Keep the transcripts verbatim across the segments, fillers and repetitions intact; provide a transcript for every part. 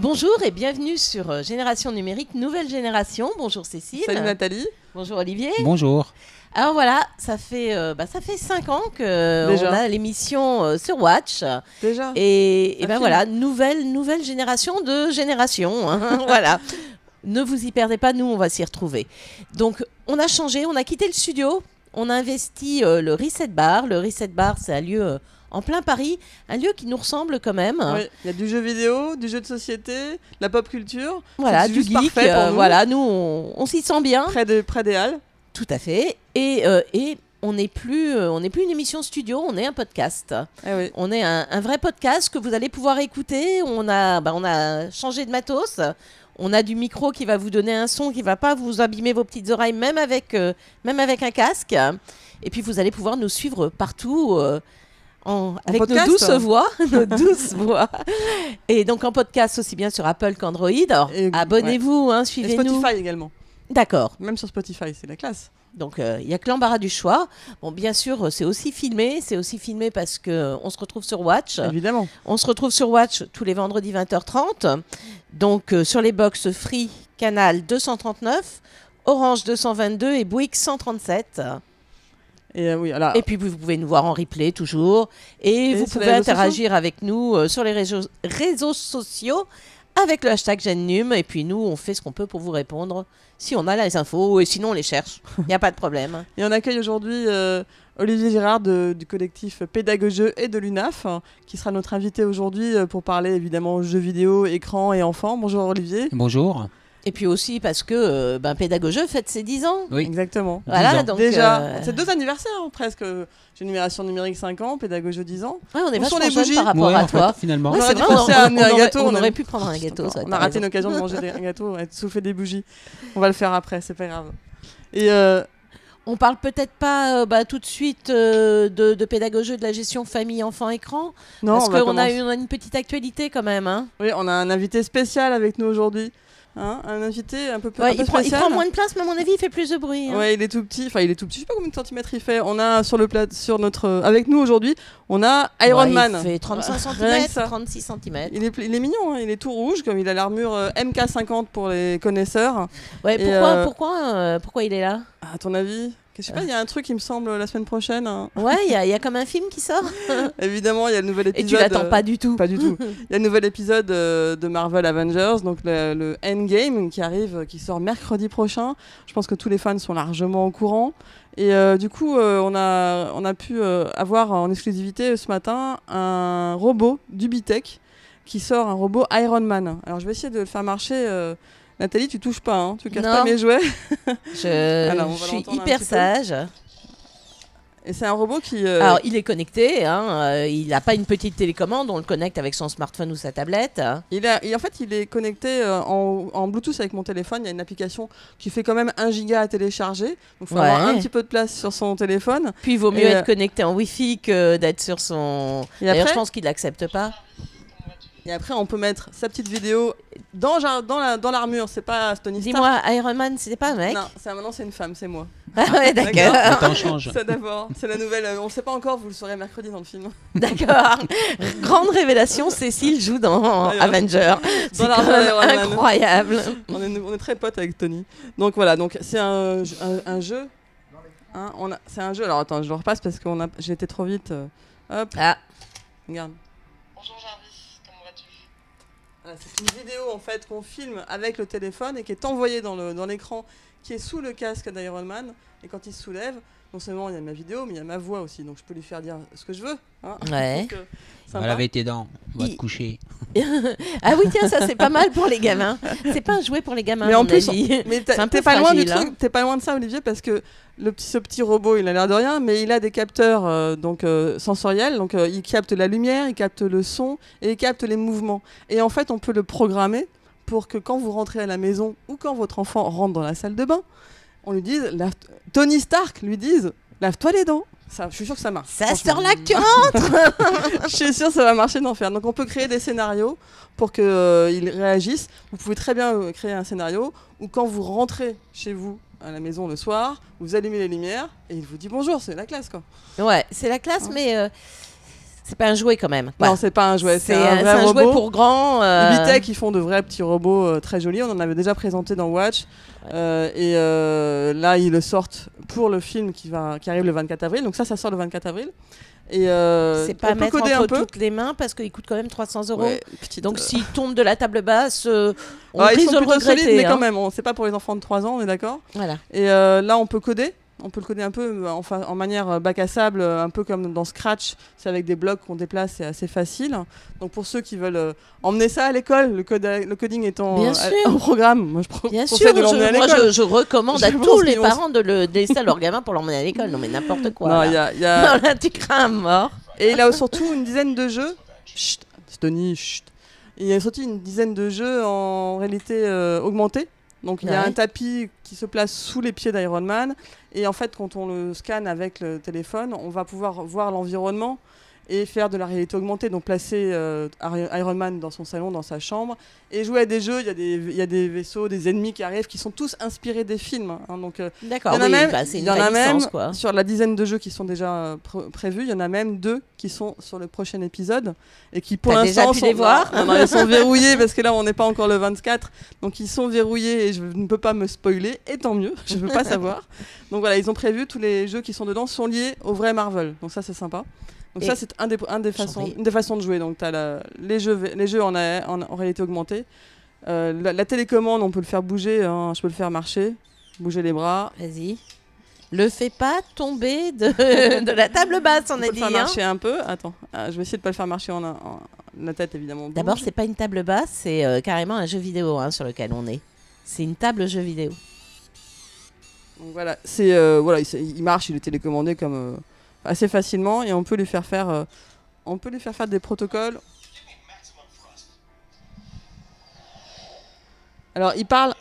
Bonjour et bienvenue sur euh, Génération Numérique, nouvelle génération. Bonjour Cécile. Salut Nathalie. Bonjour Olivier. Bonjour. Alors voilà, ça fait, euh, bah, ça fait cinq ans qu'on Déjà. a l'émission euh, sur Watch. Déjà. Et, et Un ben film. voilà, nouvelle, nouvelle génération de génération. Hein, voilà. Ne vous y perdez pas, nous on va s'y retrouver. Donc on a changé, on a quitté le studio, on a investi euh, le Reset Bar. Le Reset Bar, c'est un lieu euh, en plein Paris, un lieu qui nous ressemble quand même. Oui, il y a du jeu vidéo, du jeu de société, de la pop culture. Voilà, C'est du juste geek. parfait pour euh, nous. voilà, nous on, on s'y sent bien. Près, de, près des Halles. Tout à fait. Et, euh, et on n'est plus, euh, on n'est plus une émission studio, on est un podcast. Eh oui. On est un, un vrai podcast que vous allez pouvoir écouter. On a, bah, on a changé de matos. On a du micro qui va vous donner un son qui va pas vous abîmer vos petites oreilles, même avec, euh, même avec un casque. Et puis vous allez pouvoir nous suivre partout. euh, En, avec podcast, nos douces hein. voix, nos douces voix. Et donc en podcast aussi bien sur Apple qu'Android. Alors Et- abonnez-vous, hein, Et suivez-nous. Spotify également. D'accord. Même sur Spotify, c'est la classe. Donc il euh, y a que l'embarras du choix. Bon, bien sûr, c'est aussi filmé. C'est aussi filmé parce que euh, on se retrouve sur Watch. Évidemment. On se retrouve sur Watch tous les vendredis vingt heures trente. Donc euh, sur les box Free, Canal deux cent trente-neuf, Orange deux cent vingt-deux et Bouygues cent trente-sept. Et euh, oui, alors. Et puis vous pouvez nous voir en replay toujours. Et, Et vous sur les pouvez réseaux interagir avec nous euh, sur les réseaux, réseaux sociaux avec le hashtag GenNum. Et puis nous, on fait ce qu'on peut pour vous répondre si on a les infos. Et sinon, on les cherche. Il n'y a pas de problème. Et on accueille aujourd'hui euh, Olivier Girard de- du collectif Pédagogieux et de l'U N A F, hein, qui sera notre invité aujourd'hui euh, pour parler évidemment jeux vidéo, écran et enfants. Bonjour Olivier. Bonjour. Et puis aussi parce que euh, ben, Pédagogieux fête ses dix ans. Oui. Exactement. Voilà, ans. donc Déjà, euh, c'est deux anniversaires hein, presque. Génération numérique cinq ans, Pédagogieux dix ans. ouais, on est Où sont vachement les jeunes bougies par rapport Ouais, à en fait, toi. finalement. Ouais, On c'est aurait dû vrai, penser on, à on amener un aurait, gâteau, on on a- aurait pu prendre un gâteau. ça On t'as a raté raison. une occasion de manger des- un gâteau et de souffler des bougies. On va le faire après, c'est pas grave. Et euh, On parle peut-être pas euh, bah, tout de suite euh, de, de pédagogie de la gestion famille, enfant, écran. non, parce on va qu'on a, commencer. une- on a une petite actualité quand même. Hein. Oui, on a un invité spécial avec nous aujourd'hui. Hein, un invité un peu, un Ouais, peu il, prend, il spécial. prend moins de place, mais à mon avis, il fait plus de bruit. Hein. Ouais, il est tout petit. Enfin, il est tout petit. Je sais pas combien de centimètres il fait. On a sur le plat, sur notre, euh, avec nous aujourd'hui, on a Iron Ouais, Man. Il fait trente-cinq Rien que centimètres, ça. trente-six centimètres. Il est, il est mignon. Hein, il est tout rouge, comme il a l'armure euh, M K cinquante pour les connaisseurs. Ouais, Et, pourquoi, euh, pourquoi, euh, pourquoi il est là? À ton avis? Je sais pas. Il y a un truc qui me semble la semaine prochaine. Hein. Ouais, il y, a- il y a comme un film qui sort. Évidemment, il y a le nouvel Et épisode. tu l'attends euh, pas du tout. Pas du tout. Il y a le nouvel épisode euh, de Marvel Avengers, donc le, le Endgame qui arrive, euh, qui sort mercredi prochain. Je pense que tous les fans sont largement au courant. Et euh, du coup, euh, on, a, on a pu euh, avoir en exclusivité ce matin un robot d'Ubitech qui sort, un robot Iron Man. Alors je vais essayer de le faire marcher. euh, Nathalie, tu touches pas, hein, tu casses Non. pas mes jouets. Je, Alors, on va je suis l'entendre un hyper petit peu. sage. Et c'est un robot qui... euh, Alors, il est connecté. Hein, euh, il n'a pas une petite télécommande. On le connecte avec son smartphone ou sa tablette. Il a, et en fait, il est connecté euh, en, en Bluetooth avec mon téléphone. Il y a une application qui fait quand même un giga à télécharger. Donc, il faut Ouais. avoir un petit peu de place sur son téléphone. Puis, il vaut mieux Et, être euh, connecté en Wi-Fi que d'être sur son. Et D'ailleurs, après, je pense qu'il l'accepte pas. et après, on peut mettre sa petite vidéo dans, jar- dans, la, dans l'armure. C'est pas Tony Stark. Dis-moi, Iron Man, c'était pas un mec? Non, c'est, maintenant, c'est une femme, c'est moi. Ah ouais, Le d'accord. temps change. C'est d'abord. C'est la nouvelle. euh, on ne sait pas encore, vous le saurez mercredi dans le film. D'accord. Grande révélation, Cécile joue dans Ouais, ouais. Avenger. C'est Dans quand l'armure même d'Iron Man. incroyable. on, est, on est très potes avec Tony. Donc voilà, donc c'est un, un, un jeu. Hein, on a, c'est un jeu. Alors attends, je le repasse parce que j'ai été trop vite. euh, hop, Ah, regarde. Bonjour Jarvis, comment vas-tu? Voilà, c'est une vidéo en fait qu'on filme avec le téléphone et qui est envoyée dans, le, dans l'écran qui est sous le casque d'Iron Man. Et quand il se soulève, non seulement il y a ma vidéo, mais il y a ma voix aussi. Donc je peux lui faire dire ce que je veux. Hein. Ouais. Donc, euh, On sympa. va laver tes dents. On va Il- te coucher. ah oui, tiens, ça c'est pas mal pour les gamins. C'est pas un jouet pour les gamins, Mais à en mon plus, avis. Mais C'est un t'es peu pas loin du fragile, hein. truc, t'es pas loin de ça, Olivier, parce que le petit, ce petit robot, il a l'air de rien, mais il a des capteurs euh, donc euh, sensoriels, donc euh, il capte la lumière, il capte le son et il capte les mouvements. Et en fait, on peut le programmer pour que quand vous rentrez à la maison ou quand votre enfant rentre dans la salle de bain, on lui dise, lave- Tony Stark lui dise, lave-toi les dents. Ça, je suis sûr que ça marche. Ça franchement. sort là que tu rentres. Je suis sûre que ça va marcher d'enfer. Donc on peut créer des scénarios pour qu'ils euh, réagissent. Vous pouvez très bien euh, créer un scénario où quand vous rentrez chez vous à la maison le soir, vous allumez les lumières et il vous dit bonjour, c'est la classe quoi. Ouais, c'est la classe, Hein. mais euh, C'est pas un jouet quand même. Non, c'est pas un jouet, c'est, C'est un un, vrai c'est un robot. jouet pour grands. Euh... Vitech, ils font de vrais petits robots euh, très jolis. On en avait déjà présenté dans Watch. Ouais. Euh, et euh, là, ils le sortent pour le film qui, va, qui arrive le vingt-quatre avril. Donc ça, ça sort le vingt-quatre avril. Et euh, c'est pas on peut mettre coder entre un peu. toutes les mains parce qu'il coûte quand même trois cents euros. Ouais, petite, Donc euh, s'il tombe de la table basse, euh, on ah, ils risque sont de le plutôt regretter. solides, mais hein. quand même, on- c'est pas pour les enfants de trois ans, on est d'accord. Voilà. Et euh, là, on peut coder. On peut le coder un peu en, fa- en manière euh, bac à sable, euh, un peu comme dans Scratch. C'est avec des blocs qu'on déplace, c'est assez facile. Donc pour ceux qui veulent euh, emmener ça à l'école, le, code, le coding étant Bien euh, sûr. un programme, moi je pro- Bien conseille sûr, de l'emmener à je, moi l'école. je, je recommande Je à pense tous les qu'ils vont- parents de le de laisser à leur gamin pour l'emmener à l'école. Non mais n'importe quoi. Non, là. il y a, il y a- Non, là, tu crains à mort. Et il a surtout une dizaine de jeux. Chut, Tony, chut. Il a sorti une dizaine de jeux en réalité euh, augmentée. Donc il y a Ouais. un tapis qui se place sous les pieds d'Iron Man. Et en fait, quand on le scanne avec le téléphone, on va pouvoir voir l'environnement et faire de la réalité augmentée. Donc placer euh, Iron Man dans son salon, dans sa chambre, et jouer à des jeux. Il y a des, il y a des vaisseaux, des ennemis qui arrivent, qui sont tous inspirés des films. hein. Donc euh, D'accord. il y en a oui, même, bah, c'est il une y en a vraie même licence, quoi. sur la dizaine de jeux qui sont déjà euh, pr- prévus, il y en a même deux qui sont sur le prochain épisode et qui pour T'as l'instant déjà pu sont, les voir non, non, ils sont verrouillés parce que là on n'est pas encore le vingt-quatre, donc ils sont verrouillés et je ne peux pas me spoiler, et tant mieux, je ne veux pas savoir. Donc voilà, ils ont prévu, tous les jeux qui sont dedans sont liés au vrai Marvel, donc ça c'est sympa. Donc Et ça c'est un des, un des J'en façons, prie. une des façons de jouer. Donc tu as les jeux, les jeux en, a- en, en réalité augmentée. Euh, la, la télécommande, on peut le faire bouger, hein, je peux le faire marcher, bouger les bras. Vas-y. Le fais pas tomber de, de la table basse, on On a peut dit. le faire hein. marcher un peu. Attends, ah, je vais essayer de pas le faire marcher en, en- la tête évidemment. bouge. D'abord, c'est pas une table basse, c'est euh, carrément un jeu vidéo hein, sur lequel on est. C'est une table jeu vidéo. Donc voilà, c'est euh, voilà, il, il marche, il est télécommandé comme euh, assez facilement et on peut lui faire faire, euh, on peut lui faire faire des protocoles. Alors il parle,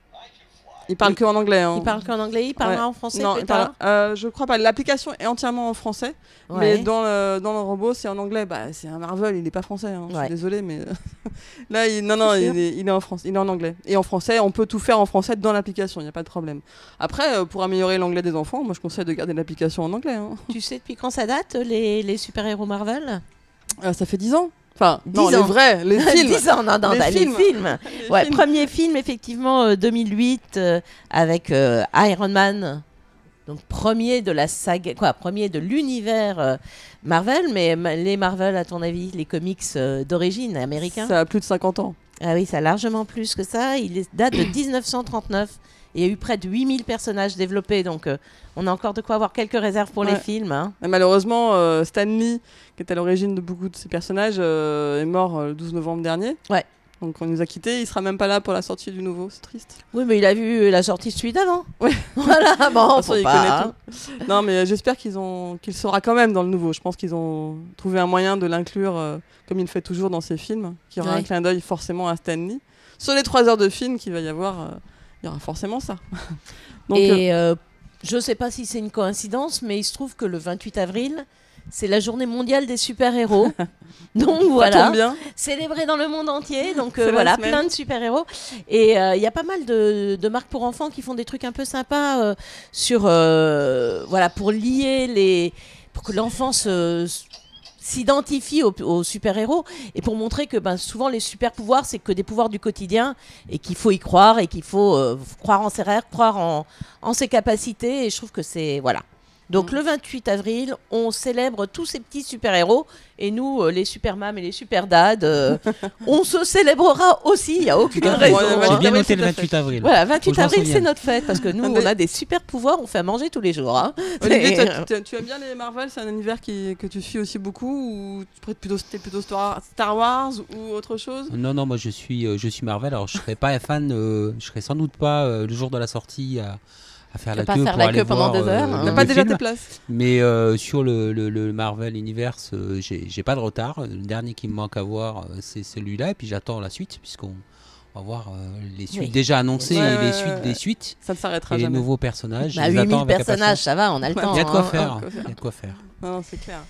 il parle Oui. que en anglais. Hein. Il parle qu'en anglais, il parlera Ouais. en français Non, plus il parle- tard. euh, je crois pas. L'application est entièrement en français, Ouais. mais dans le, dans le robot, c'est en anglais. Bah, c'est un Marvel, il n'est pas français. hein. Je Ouais. suis désolée, mais là, il, non, non, C'est sûr. il est, il est en France, il est en anglais. Et en français, on peut tout faire en français dans l'application. Il n'y a pas de problème. Après, euh, pour améliorer l'anglais des enfants, moi, je conseille de garder l'application en anglais. hein. Tu sais depuis quand ça date, les, les super-héros Marvel Euh, ça fait dix ans. Enfin, non, dix les ans. vrais, les films. dix ans, non, non, Les bah, les films. films. Les Ouais, films. premier film, effectivement, euh, deux mille huit, euh, avec euh, Iron Man. Donc, premier de la saga, quoi, premier de l'univers euh, Marvel. Mais ma- les Marvel, à ton avis, les comics euh, d'origine américains Ça a plus de cinquante ans. Ah oui, ça a largement plus que ça. Il est- date de dix-neuf cent trente-neuf. Et il y a eu près de huit mille personnages développés. Donc, euh, on a encore de quoi avoir quelques réserves pour les Ouais. films. hein. Et malheureusement, euh, Stan Lee, qui est à l'origine de beaucoup de ces personnages, euh, est mort euh, le douze novembre dernier. Ouais. Donc on nous a quittés. Il sera même pas là pour la sortie du nouveau. C'est triste. Oui, mais il a vu la sortie de celui d'avant. Ouais. Voilà, bon, toute façon, faut il pas, connaît hein. tout. Non, mais euh, j'espère qu'ils ont qu'il sera quand même dans le nouveau. Je pense qu'ils ont trouvé un moyen de l'inclure, euh, comme il le fait toujours dans ses films, qu'il y aura Ouais. un clin d'œil forcément à Stan Lee. Sur les trois heures de film qu'il va y avoir, euh, il y aura forcément ça. Donc, euh, Et euh, je ne sais pas si c'est une coïncidence, mais il se trouve que le vingt-huit avril, c'est la journée mondiale des super-héros. Donc ça voilà, tombe bien. célébré dans le monde entier. Donc euh, C'est la voilà, semaine. plein de super-héros. Et euh, il y a pas mal de, de marques pour enfants qui font des trucs un peu sympas euh, sur, euh, voilà, pour lier les, pour que l'enfant se s'identifie aux, aux super-héros et pour montrer que ben, souvent les super-pouvoirs c'est que des pouvoirs du quotidien et qu'il faut y croire et qu'il faut euh, croire en ses rêves, croire en, en ses capacités et je trouve que c'est voilà. Donc Mm. le vingt-huit avril, on célèbre tous ces petits super-héros et nous, euh, les super-mams et les super-dads, euh, on se célébrera aussi, il n'y a aucune Ouais, raison. ouais, hein. ouais, J'ai bien oui, noté tout le à vingt-huit avril. Voilà, Faut que vingt-huit je m'en avril, c'est souvienne. notre fête parce que nous, Mais- on a des super-pouvoirs, on fait à manger tous les jours. hein. Olivier, C'est- toi, tu, tu aimes bien les Marvel? C'est un univers qui, que tu suis aussi beaucoup ou tu prêtes plutôt, t'es plutôt Star Star Wars ou autre chose? Non, non, moi je suis, euh, je suis Marvel. Alors je serais pas fan, euh, je serais sans doute pas euh, le jour de la sortie à, à faire Tu la vas pas queue faire pour la aller queue pendant voir, deux heures, euh, hein. le T'as pas déjà film. tes places? Mais euh, sur le, le, le Marvel Universe, euh, j'ai j'ai pas de retard. Le dernier qui me manque à voir, euh, c'est celui-là. Et puis j'attends la suite, puisqu'on va voir euh, les suites Oui. déjà annoncées Ouais, et ouais, les ouais, suites ouais. des suites. Ça ne s'arrêtera Et les jamais. nouveaux personnages. Bah, je les huit attends mille avec personnages, impatience. ça va, on a le Ouais, temps. Il y a de quoi hein. faire. hein. Il y a de quoi faire. Non, non, c'est clair.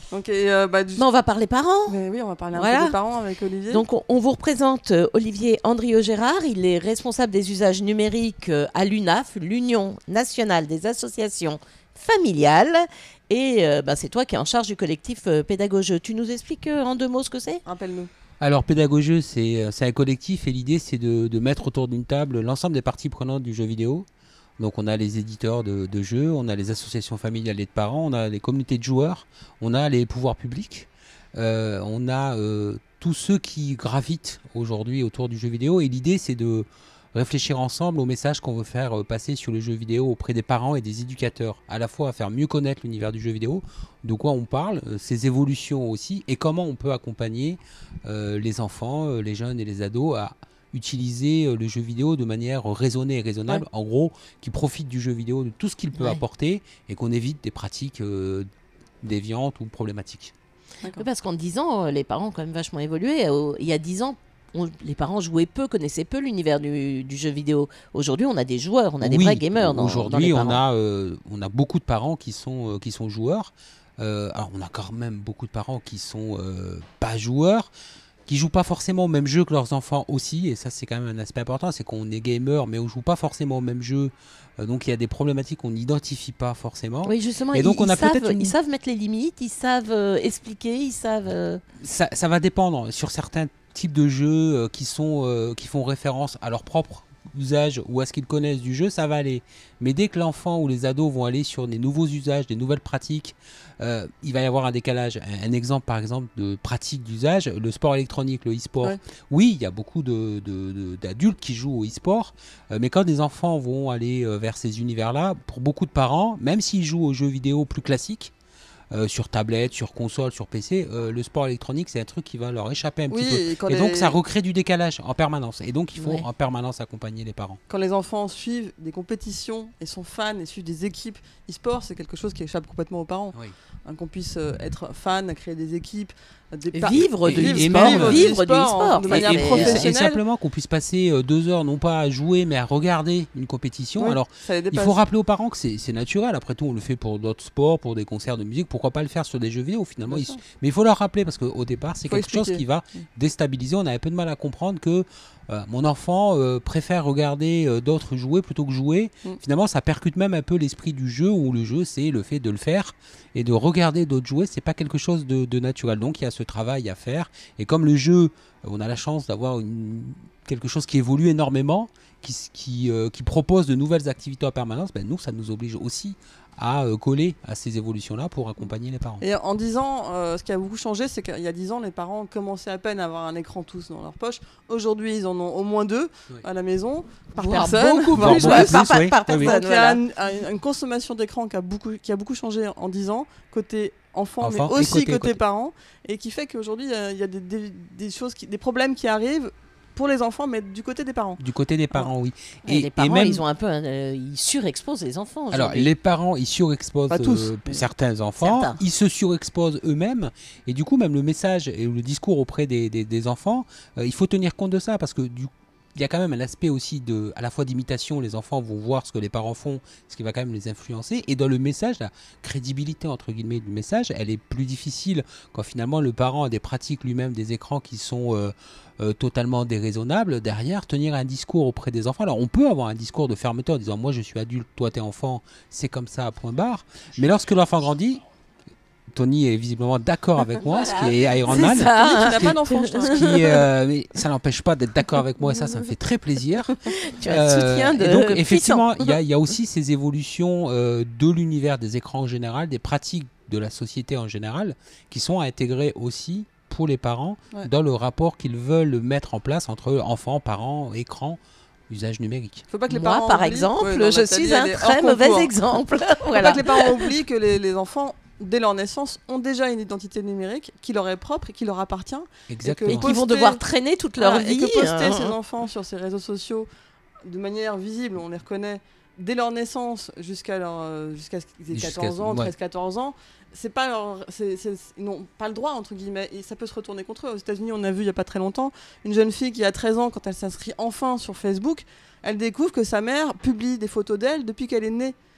Donc, et, euh, bah, du... Mais on va parler parents. Mais oui, on va parler un Voilà. peu des parents avec Olivier. Donc, on, on vous représente euh, Olivier Andrieux-Gérard. Il est responsable des usages numériques euh, à l'U N A F, l'Union nationale des associations familiales. Et euh, bah, c'est toi qui es en charge du collectif euh, Pédagogeux. Tu nous expliques euh, en deux mots ce que c'est ? Rappelle-nous. Alors, Pédagogeux, c'est c'est un collectif et l'idée, c'est de, de mettre autour d'une table l'ensemble des parties prenantes du jeu vidéo. Donc, on a les éditeurs de, de jeux, on a les associations familiales et de parents, on a les communautés de joueurs, on a les pouvoirs publics, euh, on a euh, tous ceux qui gravitent aujourd'hui autour du jeu vidéo. Et l'idée, c'est de réfléchir ensemble au message qu'on veut faire passer sur le jeu vidéo auprès des parents et des éducateurs, à la fois à faire mieux connaître l'univers du jeu vidéo, de quoi on parle, euh, ses évolutions aussi, et comment on peut accompagner euh, les enfants, euh, les jeunes et les ados à utiliser euh, le jeu vidéo de manière raisonnée et raisonnable, Ouais. en gros, qui profitent du jeu vidéo de tout ce qu'il peut Ouais. apporter et qu'on évite des pratiques euh, déviantes ou problématiques. D'accord. Oui, parce qu'en dix ans, euh, les parents ont quand même vachement évolué. Euh, Il y a dix ans, on- les parents jouaient peu, connaissaient peu l'univers du, du jeu vidéo. Aujourd'hui, on a des joueurs, on a des Oui, vrais gamers dans, dans les aujourd'hui, on parents. a, euh, on a beaucoup de parents qui sont, euh, qui sont joueurs. Euh, alors, on a quand même beaucoup de parents qui sont euh, pas joueurs, qui jouent pas forcément au même jeu que leurs enfants aussi. Et ça, c'est quand même un aspect important, c'est qu'on est gamer, mais on joue pas forcément au même jeu. Euh, donc, il y a des problématiques qu'on n'identifie pas forcément. Oui, justement, Et donc, ils, on a ils savent, peut-être une- ils savent mettre les limites, ils savent euh, expliquer, ils savent... euh, Ça, ça va dépendre sur certains types de jeux euh, qui, sont, euh, qui font référence à leur propre usage ou à ce qu'ils connaissent du jeu, ça va aller. Mais dès que l'enfant ou les ados vont aller sur des nouveaux usages, des nouvelles pratiques, euh, il va y avoir un décalage. Un, un exemple, par exemple, de pratique d'usage, le sport électronique, le e-sport. Ouais. Oui, il y a beaucoup de, de- de- d'adultes qui jouent au e-sport, euh, mais quand des enfants vont aller euh, vers ces univers-là, pour beaucoup de parents, même s'ils jouent aux jeux vidéo plus classiques, euh, sur tablette, sur console, sur P C, euh, le sport électronique, c'est un truc qui va leur échapper un Oui, petit peu. et quand Et donc les- ça recrée du décalage en permanence. Et donc il faut Ouais. en permanence accompagner les parents. Quand les enfants suivent des compétitions et sont fans et suivent des équipes e-sport, c'est quelque chose qui échappe complètement aux parents. Oui. Hein, qu'on puisse euh, être fan, créer des équipes, des Et par- vivre de vivre- l'e-sport, vivre vivre du du e-sport e-sport, de enfin, manière et- et, et professionnelle. simplement qu'on puisse passer euh, deux heures, non pas à jouer, mais à regarder une compétition. Oui, Alors, ça les il dépasse. faut rappeler aux parents que c'est c'est naturel. Après tout, on le fait pour d'autres sports, pour des concerts de musique. Pourquoi pas le faire sur des jeux vidéo finalement Bien ils- sûr. Mais il faut leur rappeler parce qu'au départ, c'est Faut quelque chose expliquer. qui va Mm. déstabiliser. On a un peu de mal à comprendre que euh, mon enfant euh, préfère regarder euh, d'autres jouer plutôt que jouer. Mm. Finalement, ça percute même un peu l'esprit du jeu où le jeu, c'est le fait de le faire et de regarder d'autres jouer. C'est pas quelque chose de, de naturel. Donc, il y a ce travail à faire. Et comme le jeu, on a la chance d'avoir une- quelque chose qui évolue énormément, qui, s- qui, euh, qui propose de nouvelles activités en permanence, ben nous, ça nous oblige aussi à euh, coller à ces évolutions-là pour accompagner les parents. Et en dix ans, euh, ce qui a beaucoup changé, c'est qu'il y a dix ans, les parents commençaient à peine à avoir un écran tous dans leur poche. Aujourd'hui, ils en ont au moins deux Oui. à la maison, par voire personne. beaucoup Voire plus, beaucoup ouais, plus, par, par- oui. par Oui, oui. personne, Donc il y a voilà. une, une- une consommation d'écran qui a beaucoup, qui a beaucoup changé en dix ans, côté enfant, Enfant mais et aussi côté- côté, côté. parents, et qui fait qu'aujourd'hui, euh, il y a des, des- des choses, qui, des problèmes qui arrivent pour les enfants, mais du côté des parents. Du côté des parents, oui. Et, les parents, même- ils ont un peu, un, euh, ils surexposent les enfants. Alors, aujourd'hui. les parents, ils surexposent Pas tous. euh, certains enfants, Certains. ils se surexposent eux-mêmes, et du coup, même le message et le discours auprès des, des- des enfants, euh, il faut tenir compte de ça, parce que du il y a quand même un aspect aussi de, à la fois d'imitation, les enfants vont voir ce que les parents font, ce qui va quand même les influencer, et dans le message, la crédibilité entre guillemets du message, elle est plus difficile quand finalement le parent a des pratiques lui-même des écrans qui sont euh, euh, totalement déraisonnables. Derrière, tenir un discours auprès des enfants, alors on peut avoir un discours de fermeté en disant moi je suis adulte, toi t'es enfant, c'est comme ça, point barre, mais lorsque l'enfant grandit, Tony est visiblement d'accord avec moi, ce qui est Iron C'est Man. ça, Tony, hein. tu n'as pas d'enfant, je te Ce qui, euh, mais ça n'empêche pas d'être d'accord avec moi et ça, ça me fait très plaisir. Tu as le soutien de et donc, puissant. effectivement, il y, a- il y a aussi ces évolutions euh, de l'univers des écrans en général, des pratiques de la société en général, qui sont à intégrer aussi pour les parents Ouais. dans le rapport qu'ils veulent mettre en place entre enfants, parents, écran, usage numérique. Faut pas que les Moi, parents par oublient- exemple, Ouais, non, je Nathalie, suis elle un est très hors mauvais concours. exemple. Faut Voilà. pas que les parents oublient que les, les enfants, dès leur naissance, ont déjà une identité numérique qui leur est propre et qui leur appartient. Exactement. Et qui vont Poster- devoir traîner toute leur Voilà, vie. Et que poster hein. ces enfants sur ces réseaux sociaux de manière visible, on les reconnaît dès leur naissance jusqu'à leur, euh, jusqu'à ce qu'ils aient Jusqu'à- quatorze ans, ouais. treize quatorze ans, c'est pas leur, c'est, c'est- ils n'ont pas le droit entre guillemets et ça peut se retourner contre eux. Aux États-Unis, on a vu il y a pas très longtemps une jeune fille qui a treize ans, quand elle s'inscrit enfin sur Facebook, elle découvre que sa mère publie des photos d'elle depuis qu'elle est née.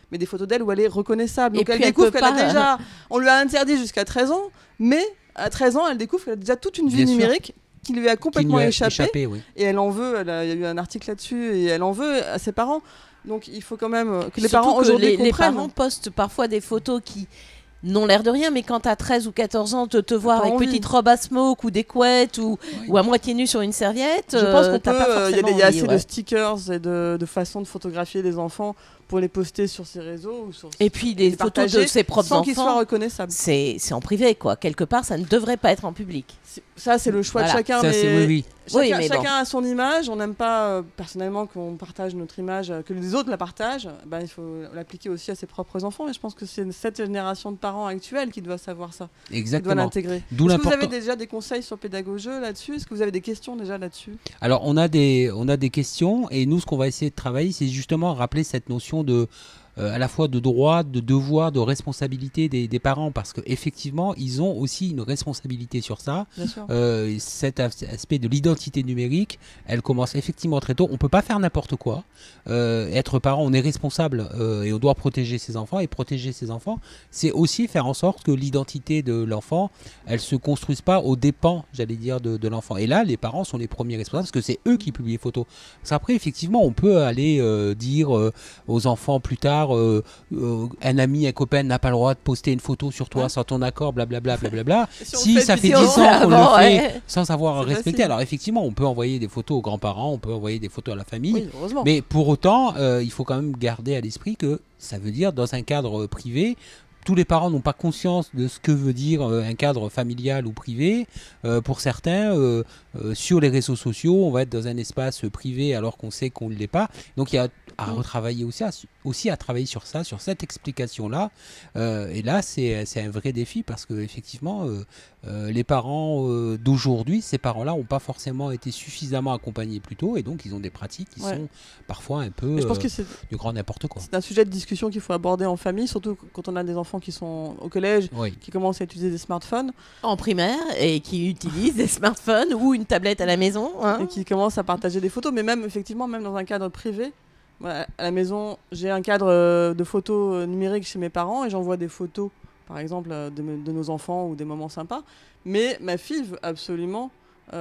mais des photos d'elle où elle est reconnaissable. Et Donc elle puis elle découvre peut qu'elle a pas- déjà... On lui a interdit jusqu'à treize ans, mais à treize ans, elle découvre qu'elle a déjà toute une vie Bien sûr. numérique qui lui a Qui complètement lui a échappé. échappé, oui. Et elle en veut, elle a- il y a eu un article là-dessus, et elle en veut à ses parents. Donc il faut quand même euh, que les Surtout parents que aujourd'hui les, les comprennent. parents postent parfois des photos qui n'ont l'air de rien, mais quand t'as treize ou quatorze ans, te, te voir pas avec envie. petite robe à smoke ou des couettes ou, Oui. ou à moitié nu sur une serviette, Je pense euh, qu'on t'as peut, pas euh, il y a, forcément des- il y a envie, assez ouais. de stickers et de, de façons de photographier les enfants pour les poster sur ses réseaux. Ou sur, Et puis les les photos partager de ses propres sans qu'ils soient enfants, reconnaissables. c'est c'est en privé, quoi. Quelque part, ça ne devrait pas être en public. C'est- Ça, c'est le choix Voilà. de chacun. Ça, mais c'est oui, oui. Chacun, Oui, mais bon. chacun a son image. On n'aime pas euh, personnellement qu'on partage notre image, euh, que les autres la partagent. Ben, il faut l'appliquer aussi à ses propres enfants. Et je pense que c'est cette génération de parents actuels qui doit savoir ça, qui doit Exactement. l'intégrer. D'où Est-ce que vous avez l'important. déjà des conseils sur Pédagogieux là-dessus? Est-ce que vous avez des questions déjà là-dessus? Alors, on a des, on a des questions et nous, ce qu'on va essayer de travailler, c'est justement rappeler cette notion de, euh, à la fois de droit, de devoir, de responsabilité des, des parents, parce qu'effectivement, ils ont aussi une responsabilité sur ça. Bien sûr. Euh, cet as- aspect de l'identité numérique, elle commence effectivement très tôt. On peut pas faire n'importe quoi. Euh, être parent, on est responsable euh, et on doit protéger ses enfants. Et protéger ses enfants, c'est aussi faire en sorte que l'identité de l'enfant, elle se construise pas aux dépens, j'allais dire, de, de l'enfant. Et là, les parents sont les premiers responsables parce que c'est eux qui publient les photos. Parce qu'après, effectivement, on peut aller euh, dire euh, aux enfants plus tard, euh, euh, un ami, un copain n'a pas le droit de poster une photo sur toi Ouais. sans ton accord, blablabla, blablabla. Et si on Si le ça fait fait depuis dix dix ans ans, qu'on avant, le fait ouais. sans savoir C'est respecter. facile. Alors effectivement, on peut envoyer des photos aux grands-parents, on peut envoyer des photos à la famille. Oui, heureusement. Mais pour autant, euh, il faut quand même garder à l'esprit que ça veut dire dans un cadre euh, privé. Tous les parents n'ont pas conscience de ce que veut dire euh, un cadre familial ou privé. Euh, pour certains, euh, euh, sur les réseaux sociaux, on va être dans un espace euh, privé alors qu'on sait qu'on ne l'est pas. Donc il y a à retravailler aussi à, aussi à travailler sur ça, sur cette explication-là. Euh, et là, c'est c'est un vrai défi parce que effectivement, euh, euh, les parents euh, d'aujourd'hui, ces parents-là, n'ont pas forcément été suffisamment accompagnés plus tôt et donc ils ont des pratiques qui Ouais. sont parfois un peu Mais je pense euh, que c'est du grand n'importe quoi. c'est un sujet de discussion qu'il faut aborder en famille, surtout quand on a des enfants qui sont au collège, Oui. qui commencent à utiliser des smartphones En primaire et qui utilisent des smartphones ou une tablette à la maison. hein. et qui commencent à partager des photos. Mais même, effectivement, même dans un cadre privé, voilà, à la maison, j'ai un cadre euh, de photos euh, numériques chez mes parents et j'envoie des photos, par exemple, euh, de, me- de nos enfants ou des moments sympas. Mais ma fille veut absolument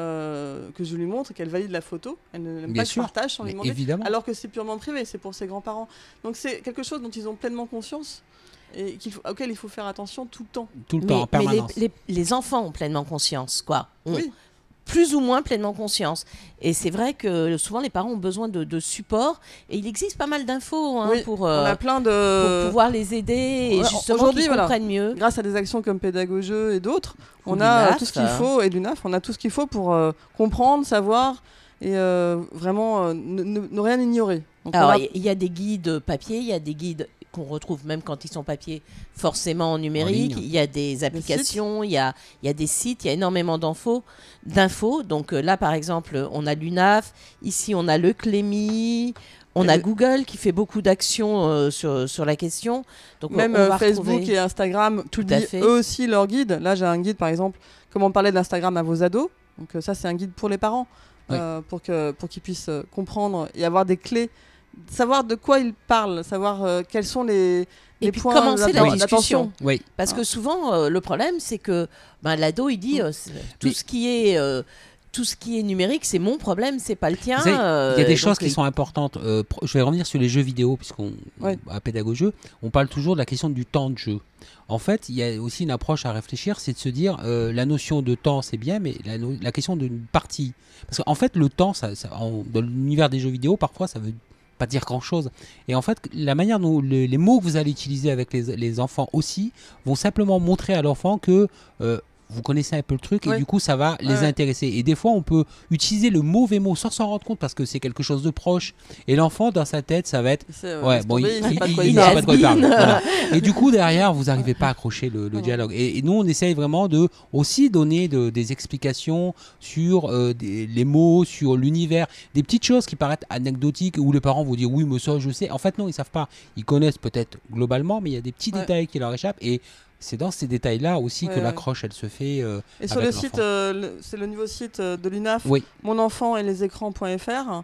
euh, que je lui montre, qu'elle valide la photo. Elle ne- n'aime Bien pas que je sûr. partage sans lui Mais demander. évidemment. Alors que c'est purement privé, c'est pour ses grands-parents. Donc c'est quelque chose dont ils ont pleinement conscience et qu'il faut- auquel il faut faire attention tout le temps. Tout le Mais, temps, en mais les, permanence. les- les enfants ont pleinement conscience, quoi. Ont Oui, plus ou moins pleinement conscience. Et c'est vrai que souvent les parents ont besoin de, de support. Et il existe pas mal d'infos hein, Oui, pour, on euh, a plein pour de... pouvoir les aider et Ouais, justement aujourd'hui, qu'ils voilà. comprennent mieux. Grâce à des actions comme Pédagogieux et d'autres, Ou on a euh, l'UNAF, tout ce qu'il euh. faut, et l'UNAF, on a tout ce qu'il faut pour euh, comprendre, savoir et euh, vraiment euh, ne, ne- ne rien ignorer. Donc, on Alors, a- il y a des guides papier, il y a des guides qu'on retrouve même quand ils sont papier, forcément en numérique. ligne. Il y a des applications, il y a, il y a des sites, il y a énormément d'infos. d'infos. Donc euh, là, par exemple, on a l'UNAF, ici on a le Clémy, on Et a le- Google qui fait beaucoup d'actions euh, sur, sur la question. Donc Même on euh, va Facebook retrouver- et Instagram Tout à publient fait. eux aussi leur guide. Là, j'ai un guide, par exemple, comment parler d'Instagram à vos ados. Donc euh, ça, c'est un guide pour les parents, Oui. euh, pour que pour qu'ils puissent euh, comprendre et avoir des clés, savoir de quoi ils parlent, savoir euh, quels sont les, les Et puis points commencer la d'atten- discussion. d'attention. Oui, Parce que souvent, euh, le problème, c'est que ben, l'ado, il dit euh, c'est- tout Mais- ce qui est euh, tout ce qui est numérique, c'est mon problème, c'est pas le tien. Vous savez, il y a euh, des donc, choses qui il- sont importantes. Euh, pro- je vais revenir sur les jeux vidéo, puisqu'on Ouais. à Pédagogieux, on parle toujours de la question du temps de jeu. En fait, il y a aussi une approche à réfléchir, c'est de se dire euh, la notion de temps, c'est bien, mais la, no- la question d'une partie. Parce qu'en fait, le temps, ça, ça- en- dans l'univers des jeux vidéo, parfois, ça veut pas dire grand chose. Et en fait, la manière dont le- les mots que vous allez utiliser avec les, les enfants aussi vont simplement montrer à l'enfant que euh, vous connaissez un peu le truc et Ouais. du coup ça va les Ouais. intéresser. Et des fois on peut utiliser le mauvais mot sans s'en rendre compte parce que c'est quelque chose de proche. Et l'enfant dans sa tête ça va être C'est, euh, ouais laisse bon il, tomber, il sait il- pas de quoi il il sait parle. pas de quoi il parle. Has-been. Voilà. Et du coup derrière vous n'arrivez pas à accrocher le, le Non. dialogue. Et, et nous on essaye vraiment de aussi donner de- des explications sur euh, des- les mots, sur l'univers, des petites choses qui paraissent anecdotiques où les parents vont dire oui mais ça je sais. En fait non ils savent pas. Ils connaissent peut-être globalement mais il y a des petits Ouais. détails qui leur échappent et c'est dans ces détails-là aussi Ouais, que ouais. l'accroche elle se fait. euh, Et sur avec le l'enfant. site, euh, le- c'est le nouveau site euh, de l'UNAF, Oui. mon enfant et les écrans point f r.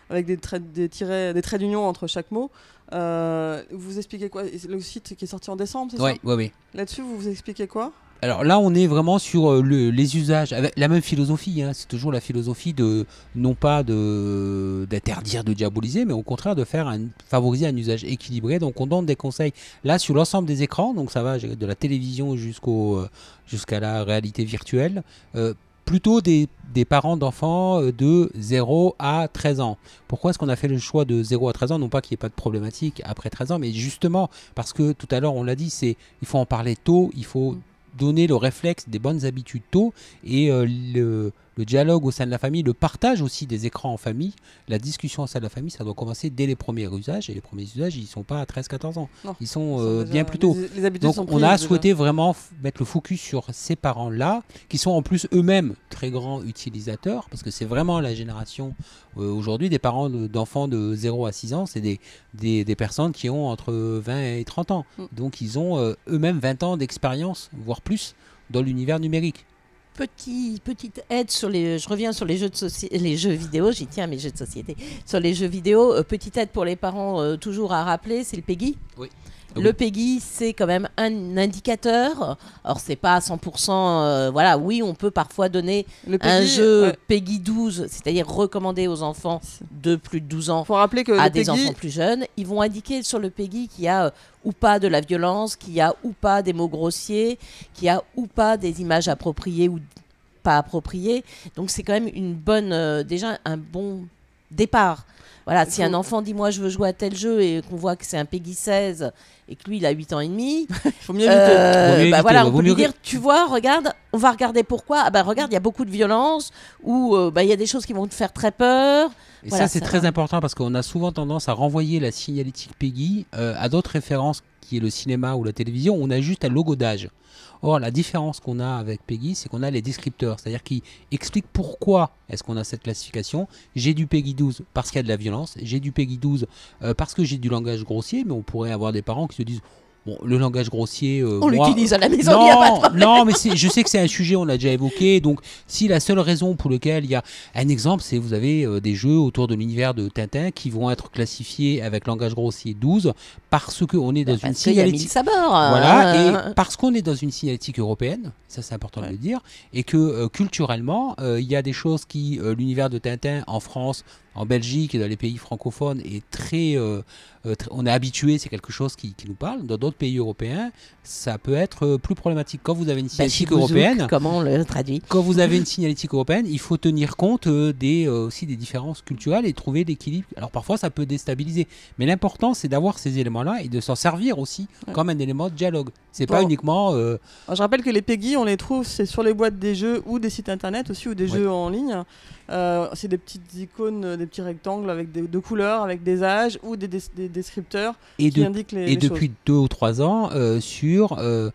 avec des traits, des tirets, des traits d'union entre chaque mot. Euh, vous expliquez quoi? Le site qui est sorti en décembre, c'est ouais, ça? Oui, oui. Là-dessus, vous vous expliquez quoi? Alors là, on est vraiment sur euh, le, les usages, avec la même philosophie. Hein, c'est toujours la philosophie de, non pas de, d'interdire, de diaboliser, mais au contraire de faire un, favoriser un usage équilibré. Donc on donne des conseils là sur l'ensemble des écrans, donc ça va de la télévision jusqu'au, euh, jusqu'à la réalité virtuelle. Euh, plutôt des, des parents d'enfants de zéro à treize ans. Pourquoi est-ce qu'on a fait le choix de zéro à treize ans? Non pas qu'il n'y ait pas de problématique après treize ans, mais justement parce que tout à l'heure on l'a dit, c'est, il faut en parler tôt, il faut donner le réflexe des bonnes habitudes tôt, et euh, le, le dialogue au sein de la famille, le partage aussi des écrans en famille, la discussion au sein de la famille, ça doit commencer dès les premiers usages, et les premiers usages, ils ne sont pas à treize quatorze ans, non, ils sont, euh, déjà, bien plus tôt. Les, les Donc on a souhaité déjà. vraiment f- mettre le focus sur ces parents-là, qui sont en plus eux-mêmes très grands utilisateurs, parce que c'est vraiment la génération euh, aujourd'hui des parents de, d'enfants de zéro à six ans, c'est des, des, des personnes qui ont entre vingt et trente ans. Mm. Donc ils ont euh, eux-mêmes vingt ans d'expérience, voire plus, dans l'univers numérique. Petit, petite aide sur les, je reviens sur les jeux de soci- les jeux vidéo, j'y tiens mes jeux de société. Sur les jeux vidéo, euh, petite aide pour les parents euh, toujours à rappeler, c'est le PEGI. Oui. Le PEGI, c'est quand même un indicateur. Alors, c'est pas à cent pour cent. Euh, voilà, oui, on peut parfois donner le PEGI, un jeu ouais. PEGI douze, c'est-à-dire recommandé aux enfants de plus de douze ans Faut rappeler que à le des PEGI... enfants plus jeunes. Ils vont indiquer sur le PEGI qu'il y a euh, ou pas de la violence, qu'il y a ou pas des mots grossiers, qu'il y a ou pas des images appropriées ou pas appropriées. Donc, c'est quand même une bonne, euh, déjà un bon départ. Voilà, si un enfant dit moi je veux jouer à tel jeu et qu'on voit que c'est un PEGI seize et que lui il a huit ans et demi, il faut mieux éviter. Euh, Vaut mieux bah éviter, voilà, on vaut peut mieux lui dire tu vois, regarde, on va regarder pourquoi. Ah bah regarde, il y a beaucoup de violence ou euh, bah il y a des choses qui vont te faire très peur. Et voilà, ça c'est ça très va. important parce qu'on a souvent tendance à renvoyer la signalétique PEGI euh, à d'autres références qui est le cinéma ou la télévision, où on a juste un logo d'âge. Or, la différence qu'on a avec PEGI, c'est qu'on a les descripteurs, c'est-à-dire qui expliquent pourquoi est-ce qu'on a cette classification. J'ai du PEGI douze parce qu'il y a de la violence, j'ai du PEGI douze euh, parce que j'ai du langage grossier, mais on pourrait avoir des parents qui se disent bon, le langage grossier... Euh, on moi, l'utilise à la maison, non, il n'y a pas de problème. Non, mais c'est, je sais que c'est un sujet, on l'a déjà évoqué, donc si la seule raison pour laquelle il y a un exemple, c'est vous avez euh, des jeux autour de l'univers de Tintin qui vont être classifiés avec langage grossier douze parce qu'on est dans parce une signalétique... signalétique... Voilà, euh... et parce qu'on est dans une signalétique européenne, ça c'est important ouais. de le dire, et que euh, culturellement, euh, il y a des choses qui, euh, l'univers de Tintin en France, en Belgique et dans les pays francophones est très, euh, euh, tr- on est habitué, c'est quelque chose qui, qui nous parle. Dans d'autres pays européens, ça peut être euh, plus problématique. Quand vous avez une signalétique bah, européenne, comment on le traduit ? Quand vous avez une signalétique européenne, il faut tenir compte euh, des euh, aussi des différences culturelles et trouver l'équilibre. Alors parfois, ça peut déstabiliser, mais l'important c'est d'avoir ces éléments-là et de s'en servir aussi ouais. comme un élément de dialogue. C'est bon. pas uniquement. Euh... Alors, je rappelle que les PEGI, on les trouve, c'est sur les boîtes des jeux ou des sites internet aussi ou des ouais. jeux en ligne. Euh, c'est des petites icônes, des petits rectangles avec des, de couleurs, avec des âges ou des, des, des descripteurs et qui de, indiquent les, et les depuis choses. deux ou trois ans euh, sur euh,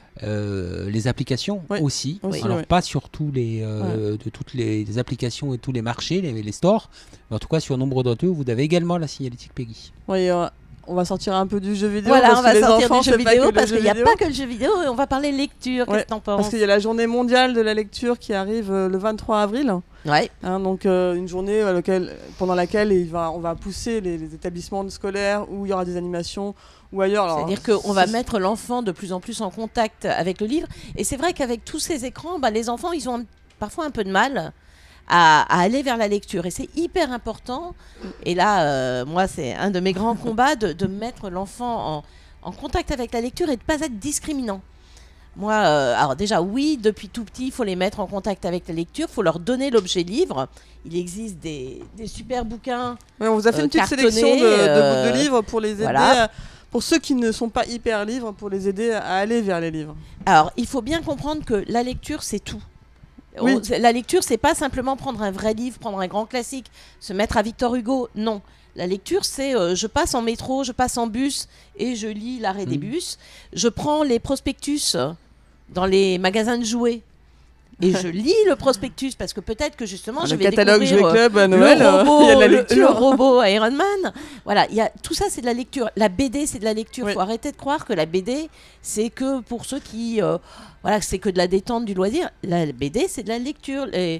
euh, les applications ouais. aussi. aussi. Alors ouais. pas sur tous les euh, ouais. de toutes les, les applications et tous les marchés, les, les stores, mais en tout cas sur nombre d'entre eux, vous avez également la signalétique PEGI. Oui, euh, on va sortir un peu du jeu vidéo. Voilà, parce on va que les sortir enfants, du jeu vidéo parce qu'il n'y a vidéo. pas que le jeu vidéo et on va parler lecture. Ouais, qu'est-ce que t'en penses ? Parce qu'il y a la journée mondiale de la lecture qui arrive euh, le vingt-trois avril. Ouais. Hein, donc euh, une journée euh, lequel, pendant laquelle il va, on va pousser les, les établissements scolaires où il y aura des animations ou ailleurs. Alors, c'est-à-dire qu'on va mettre l'enfant de plus en plus en contact avec le livre. Et c'est vrai qu'avec tous ces écrans, bah, les enfants, ils ont un, parfois un peu de mal à, à aller vers la lecture. Et c'est hyper important. Et là, euh, moi, c'est un de mes grands combats de, de mettre l'enfant en, en contact avec la lecture et de ne pas être discriminant. Moi, euh, alors déjà, oui, depuis tout petit, il faut les mettre en contact avec la lecture, il faut leur donner l'objet livre. Il existe des, des super bouquins. Ouais, on vous a fait euh, une petite sélection de, euh, de, de livres pour les aider, voilà. à, pour ceux qui ne sont pas hyper livres, pour les aider à aller vers les livres. Alors, il faut bien comprendre que la lecture, c'est tout. Oui. On, la lecture, c'est pas simplement prendre un vrai livre, prendre un grand classique, se mettre à Victor Hugo, non. La lecture, c'est euh, je passe en métro, je passe en bus et je lis l'arrêt mmh. des bus. Je prends les prospectus dans les magasins de jouets et je lis le prospectus parce que peut-être que justement ah, je le vais catalogue découvrir Jouet Club à Noël, le robot, il y a de la le, lecture. le robot Iron Man. Voilà, il y a, tout ça c'est de la lecture. La B D c'est de la lecture. Il oui. faut arrêter de croire que la B D c'est que pour ceux qui euh, voilà, c'est que de la détente, du loisir. La B D c'est de la lecture. Les,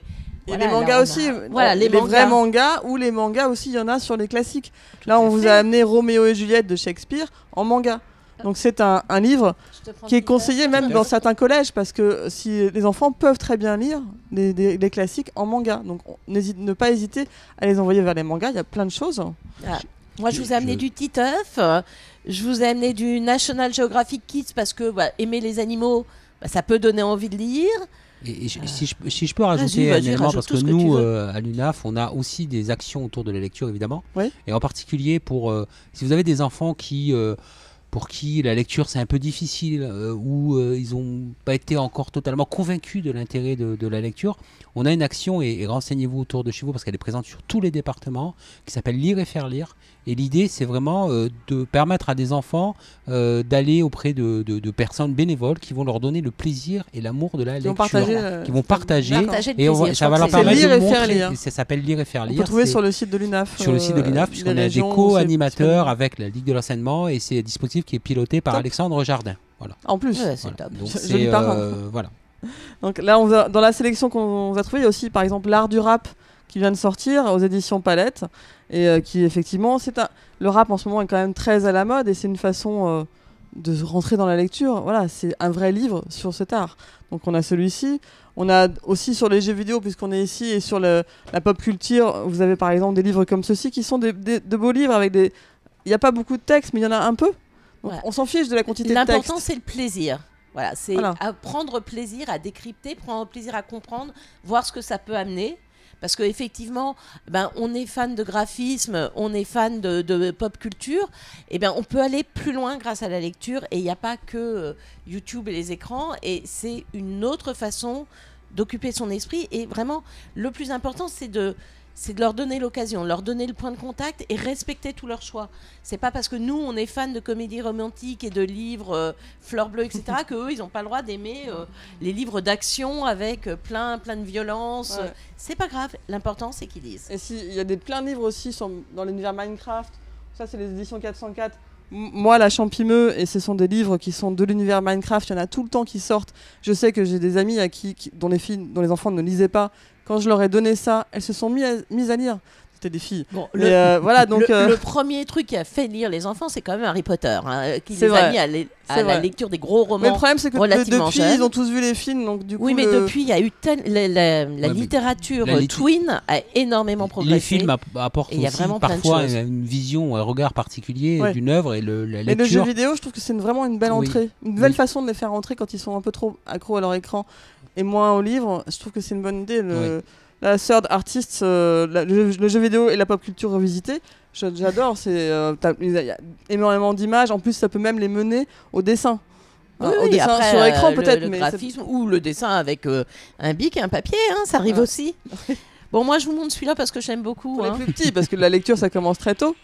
Voilà, les mangas là, on a- aussi, voilà, les les, mangas. vrais mangas ou les mangas aussi, il y en a sur les classiques. Là, on à vous fait. a amené Roméo et Juliette de Shakespeare en manga. Donc c'est un, un livre Je te prends qui est le petit conseillé verre. même dans certains collèges parce que si les enfants peuvent très bien lire les, les- les classiques en manga. Donc on n'hésite, ne pas hésiter à les envoyer vers les mangas, il y a plein de choses. Ah. Moi, je vous ai amené Je- du Titeuf, euh, je vous ai amené du National Geographic Kids parce que bah, aimer les animaux, bah, ça peut donner envie de lire. Et, et je- si, je, si je peux rajouter vas-y, un élément, rajoute parce tout que ce que tu nous, veux. euh, à l'U N A F, on a aussi des actions autour de la lecture, évidemment. Oui. Et en particulier, pour euh, si vous avez des enfants qui, euh, pour qui la lecture c'est un peu difficile, euh, ou euh, ils n'ont pas été encore totalement convaincus de l'intérêt de, de la lecture, on a une action, et, et renseignez-vous autour de chez vous, parce qu'elle est présente sur tous les départements, qui s'appelle Lire et faire lire. Et l'idée, c'est vraiment euh, de permettre à des enfants euh, d'aller auprès de, de- de personnes bénévoles qui vont leur donner le plaisir et l'amour de la Qui vont lecture. partager, euh, qui vont partager. Partager le Et on va- plaisir, ça je va crois leur que c'est- permettre Lire de et faire montrer. lire. et Ça s'appelle Lire et faire On lire. peut trouver c'est sur le site de l'U N A F. sur le site de l'U N A F, euh, puisqu'on les a des régions, co-animateurs c'est- avec la Ligue de l'enseignement, et c'est un dispositif qui est piloté par Top. Alexandre Jardin. Voilà. En plus. Ouais, c'est Voilà. top. Donc Je- c'est, joli parrain. euh, voilà. Donc là, on va- dans la sélection qu'on vous a trouvée, il y a aussi par exemple l'art du rap qui vient de sortir aux éditions Palette et euh, qui effectivement, c'est un... le rap en ce moment est quand même très à la mode et c'est une façon euh, de rentrer dans la lecture. Voilà, c'est un vrai livre sur cet art. Donc on a celui-ci. On a aussi sur les jeux vidéo, puisqu'on est ici, et sur le- la pop culture, vous avez par exemple des livres comme ceux-ci qui sont des, des- de beaux livres avec des... Il n'y a pas beaucoup de texte, mais il y en a un peu. Donc, Ouais. on s'en fiche de la quantité de L'important, texte. c'est le plaisir. Voilà, c'est Voilà. à prendre plaisir à décrypter, prendre plaisir à comprendre, voir ce que ça peut amener. Parce qu'effectivement, ben, on est fan de graphisme, on est fan de, de pop culture, et ben, on peut aller plus loin grâce à la lecture. Et il n'y a pas que euh, YouTube et les écrans, et c'est une autre façon d'occuper son esprit. Et vraiment, le plus important, c'est de, c'est de leur donner l'occasion, leur donner le point de contact et respecter tous leurs choix. C'est pas parce que nous, on est fans de comédies romantiques et de livres euh, fleurs bleues, et cetera, qu'eux, ils n'ont pas le droit d'aimer euh, les livres d'action avec euh, plein, plein de violence. Ouais. C'est pas grave, l'important, c'est qu'ils lisent. Et si, il y a des, plein de livres aussi sur- dans l'univers Minecraft. Ça, c'est les éditions quatre cent quatre. M- Moi, la Champimeux, et ce sont des livres qui sont de l'univers Minecraft. Il y en a tout le temps qui sortent. Je sais que j'ai des amis à qui, qui- dont, les filles, dont les enfants ne lisaient pas. Quand je leur ai donné ça, elles se sont mis à- mises à lire. C'était des filles. Bon, Mais, euh, voilà, donc. le, euh, le premier truc qui a fait lire les enfants, c'est quand même Harry Potter, hein, qui C'est les a vrai. mis à, les- à C'est la vrai. lecture des gros Mais romans. le problème, c'est que de- relativement depuis, jeunes. ils ont tous vu les films. Donc, du coup, Oui, mais le- depuis, il y a eu tel... la, la- la Ouais, mais littérature la euh, litu- twin a énormément progressé. Les films app- apportent Et il y a aussi vraiment plein de parfois choses. une, une vision, un regard particulier Ouais. d'une œuvre, et le, la Mais le jeu lecture. vidéo, je trouve que c'est une- vraiment une belle Oui. entrée. Une belle Oui. façon de les faire entrer quand ils sont un peu trop accros à leur écran et moins au livre. Je trouve que c'est une bonne idée. Le, La third artist, euh, la- le, le jeu vidéo et la pop culture revisitée, je- j'adore. C'est, euh, t'as- il y a énormément d'images. En plus, ça peut même les mener au dessin. Oui, Hein, oui, au dessin après, sur euh, écran le- peut-être, le mais graphisme ou le dessin avec euh, un bic et un papier, hein, ça arrive Ouais. aussi. Bon, moi je vous montre celui-là parce que j'aime beaucoup. pour hein. les plus petits, parce que la lecture, ça commence très tôt.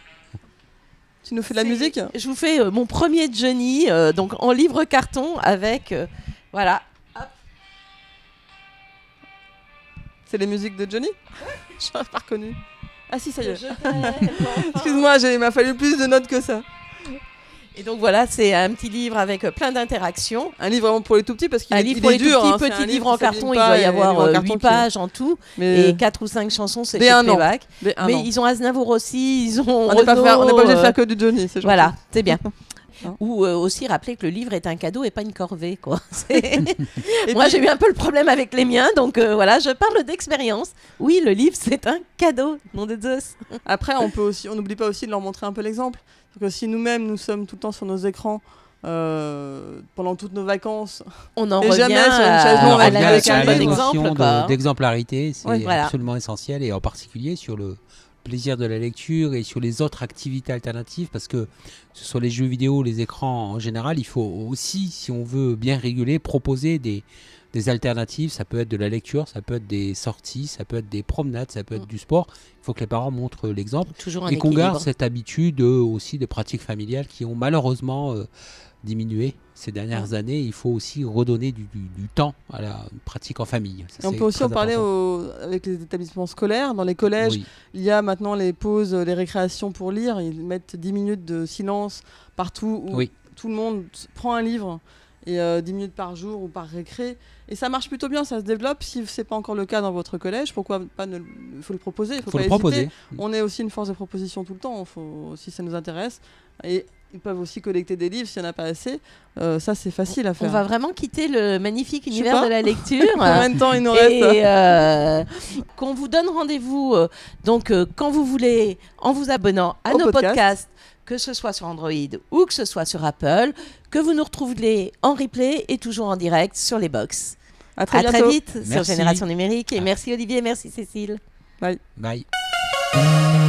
Tu nous fais de la C'est- musique? Je vous fais euh, mon premier Johnny, euh, donc en livre carton avec, euh, voilà. C'est les musiques de Johnny? Je n'aurais pas reconnu. Ah si, ça y est. Je t'aime, enfin. Excuse-moi, j'ai- il m'a fallu plus de notes que ça. Et donc voilà, c'est un petit livre avec euh, plein d'interactions. Un livre vraiment pour les tout petits parce qu'il Un est, livre il pour est les dur. tout petits, hein, c'est petit un livre qui en carton, s'abîme il pas doit y et un avoir livre en euh, carton huit qui est- pages en tout Mais et quatre ou cinq chansons, c'est Mais chez un an. Playback. mais un Mais an. ils ont Aznavour aussi, ils ont On n'est pas, Renaud, faire- on n'est pas obligé de euh, faire que du Johnny, c'est gentil. Voilà, c'est bien. Hein. Ou euh, aussi rappeler que le livre est un cadeau et pas une corvée, quoi. C'est- Et Moi, puis- j'ai eu un peu le problème avec les miens, donc euh, voilà, je parle d'expérience. Oui, le livre, c'est un cadeau, nom de Zeus. Après, on peut aussi, on n'oublie pas aussi de leur montrer un peu l'exemple. Donc, si nous-mêmes, nous sommes tout le temps sur nos écrans euh, pendant toutes nos vacances, On en Et revient jamais sur une à, chaise à longue avec la un notion de bon livre. exemple, notion quoi. de- d'exemplarité, c'est Ouais. Voilà. absolument essentiel, et en particulier sur le plaisir de la lecture et sur les autres activités alternatives, parce que ce soit les jeux vidéo, les écrans en général, il faut aussi, si on veut bien réguler, proposer des, des alternatives. Ça peut être de la lecture, ça peut être des sorties, ça peut être des promenades, ça peut être Mm. du sport. Il faut que les parents montrent l'exemple Toujours un et qu'on garde équilibre. cette habitude euh, aussi de pratiques familiales qui ont malheureusement euh, diminué ces dernières années. Il faut aussi redonner du, du- du temps à la pratique en famille. Ça, et on c'est peut aussi en très parler important. au- avec les établissements scolaires. Dans les collèges, Oui. il y a maintenant les pauses, les récréations pour lire. Ils mettent dix minutes de silence partout où Oui. tout le monde s- prend un livre et euh, dix minutes par jour ou par récré. Et ça marche plutôt bien, ça se développe. Si ce n'est pas encore le cas dans votre collège, pourquoi pas ne... Il faut le proposer, il faut, faut pas le hésiter. proposer. On est aussi une force de proposition tout le temps, faut... si ça nous intéresse. Et ils peuvent aussi collecter des livres s'il n'y en a pas assez. Euh, ça, c'est facile à faire. On va vraiment quitter le magnifique Je sais univers pas. de la lecture. Combien de temps il nous reste? Et euh, qu'on vous donne rendez-vous euh, donc euh, quand vous voulez en vous abonnant à Au nos podcast. podcasts, que ce soit sur Android ou que ce soit sur Apple, que vous nous retrouviez en replay et toujours en direct sur les box. À très À bientôt. très vite sur Merci. Génération Numérique et merci Olivier, merci Cécile. Bye. Bye.